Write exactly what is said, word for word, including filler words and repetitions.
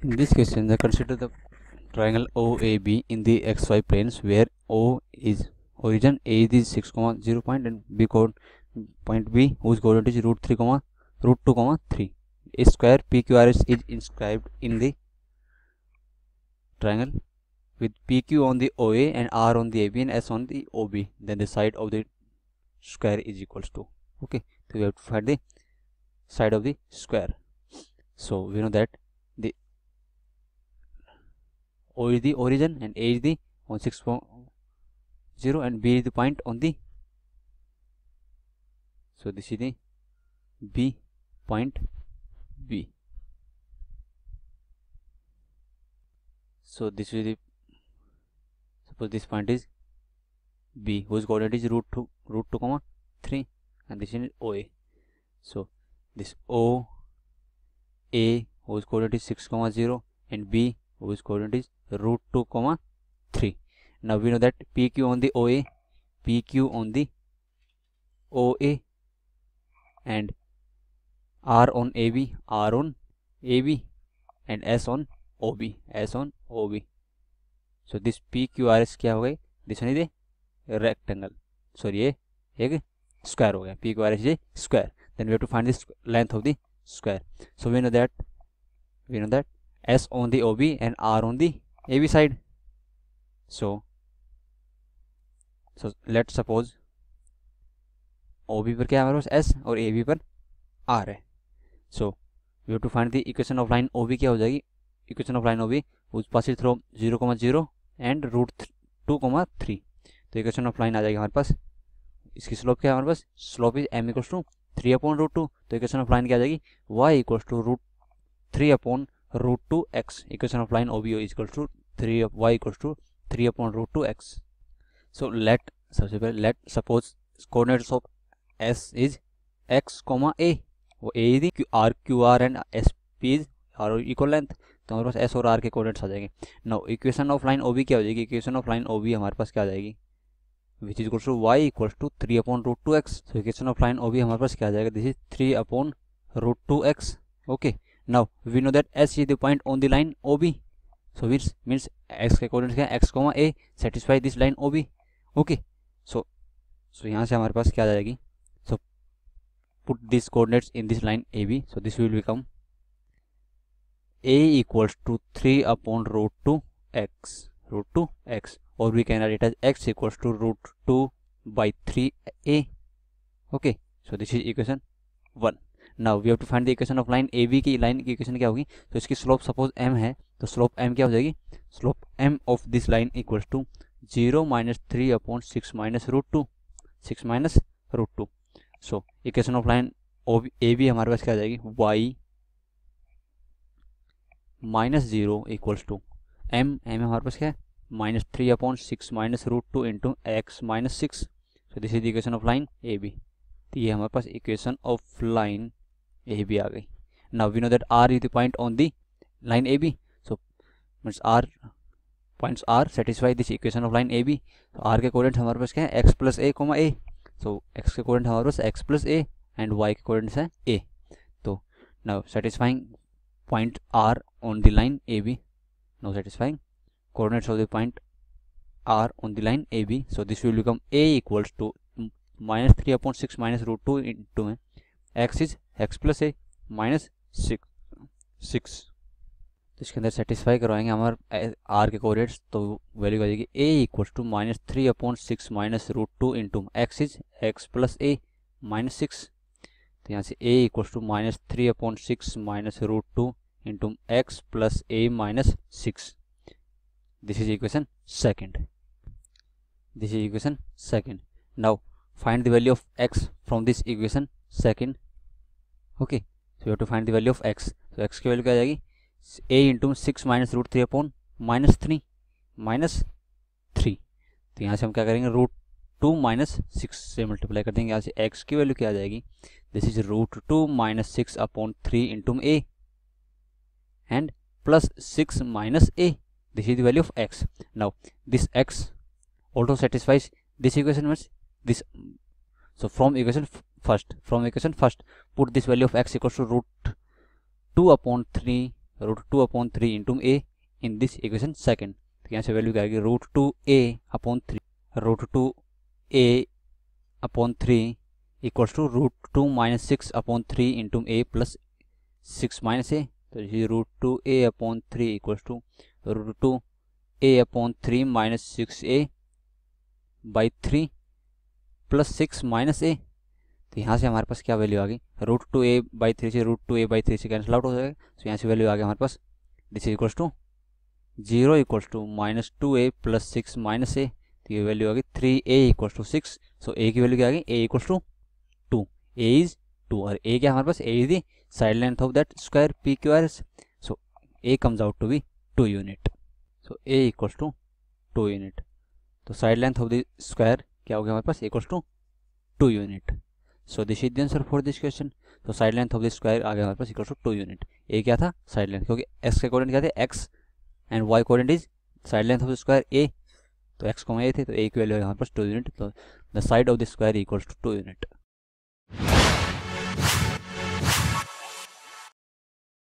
In this question, the consider the triangle O A B in the X Y planes where O is origin, A is six, zero point and B point B whose coordinate is root three, root two, three. A square P Q R is, is inscribed in the triangle with P Q on the O A and R on the A B and S on the O B. Then the side of the square is equals to. Okay, so we have to find the side of the square. So we know that the O is the origin and A is the on six, zero and B is the point on the, so this is the B point B. So this is the, suppose this point is B whose coordinate is root two, root two, three, and this is O A. So this O A whose coordinate is six, zero and B whose coordinate is root two, three. Now we know that P Q on the O A, P Q on the O A and R on A B, R on A B and S on O B, S on O B. So this P Q R S क्या हो गई? This one is a rectangle. Sorry, ये एक square हो गया. P Q R S is a square. Then we have to find this length of the square. So we know that we know that S on the O B and R on the A B side. So so let's suppose O B पर क्या है हमारे पास S और A B पर R है. So we have to find the equation of line O B. क्या हो जाएगी? Equation of line O B whose pass is through zero, zero and root two, three. तो equation of line आ जाएगी हमारे पास. इसकी slope क्या है हमारे पास? Slope is m equals to three upon root two. तो इक्वेशन ऑफ लाइन क्या आ जाएगी? y equals to root three upon root two x. Equation of line O B is equals to three y equals to three upon root two x. So let सबसे पहले let suppose coordinates of s is x, a. वो a is q r q r and s p is r equal length. तो हमारे पास s और r के coordinates आ जाएंगे. Now equation of line O B क्या हो जाएगी? Equation of line O B हमारे पास क्या आ जाएगी? Which is equals to y equals to three upon root two x. So equation of line O B हमारे पास क्या आ जाएगा? This is three upon root two x. Okay, now we know that s is the point on the line O B. So which means x के coordinates क्या है? x, a satisfy this line O B. Okay, so so यहाँ से हमारे पास क्या आ जाएगी? So put this coordinates in this line A B. So this will become a equals to three upon root two x, root two x, or we can write it as x equals to root two by three a. Okay, so this is equation one. Now we have to find the equation of line A B की line की equation क्या होगी? तो इसकी slope suppose m है, तो slope m क्या हो जाएगी? Slope m of this line equals to zero minus three upon six minus root two, six minus root two. So equation of line A B हमारे पास क्या आ जाएगी? y minus zero equals to M. M हमारे पास क्या है? Minus three upon six minus root two into x minus six. So this is equation of line A B. तो ये हमारे पास equation of line A B आ गई. Now we know that R is the point on the line A B. So means R points are satisfy this equation of line A B. तो are के coordinate हमारे पास क्या है? X plus a comma a. So x के coordinate हमारे पास x plus a and y के कोऑर्डिनेट्स है ए. तो now satisfying point R on the line A B. Now satisfying coordinates of the point R on the line A B. So this will become A equals to minus three upon six minus root two into x is x plus a minus six six. तो इसके अंदर satisfy करवाएंगे हमारे R के coordinates. तो value आ जाएगी A equals to minus three upon six minus root two into x is x plus a minus six. तो यहाँ से a equals to minus three upon six minus root two into x plus a minus six. This is equation second. This is equation second. Now find the value of x from this equation second. Okay, so you have to find the value of x. तो x की value क्या आ जाएगी? a into six minus root three upon minus three minus three. तो यहाँ से हम क्या करेंगे? रूट टू माइनस सिक्स से मल्टीप्लाई कर देंगे. यहाँ से x की वैल्यू क्या आ जाएगी? This is root two minus six upon three into a and plus six minus a. This is the value of x. नाउ दिस x also satisfies this equation. Means this. So from equation first, from equation first, put this value of x equals to root two upon three root two upon three into a in this equation second. तो यहाँ से value क्या आएगी, root two a upon three, root two a upon three equals to root two minus six upon three into a plus six minus a. तो ये root two a upon three equals to root two a upon three minus six a by three plus six minus a. तो यहाँ से हमारे पास क्या value आ गई, root two a by three से root two a by three से कैंसिल आउट हो जाएगा। तो यहाँ से वैल्यू आ गया हमारे पास this equals to zero equals to minus two a plus six minus a. तो ये वैल्यू आ गई three a equals to six. So a की वैल्यू क्या आ गई, a equals to two, a is two, और ए क्या हमारे पास, a is the side length of that square P Q R. So a comes out to be two unit. So a equals to two unit. तो side length of the square क्या हो गया हमारे पास, equals to two unit. So this is the answer for this question. तो side length of the square आ गया हमारे पास equals to two unit. A क्या था, साइड लेंथ, क्योंकि एक्स के कोऑर्डिनेट क्या थे, x and y coordinate is side length of the square a. तो एक्स को ए थे, तो ए की वैल्यू हमारे पास टू यूनिट। तो the side of the square equals to two unit.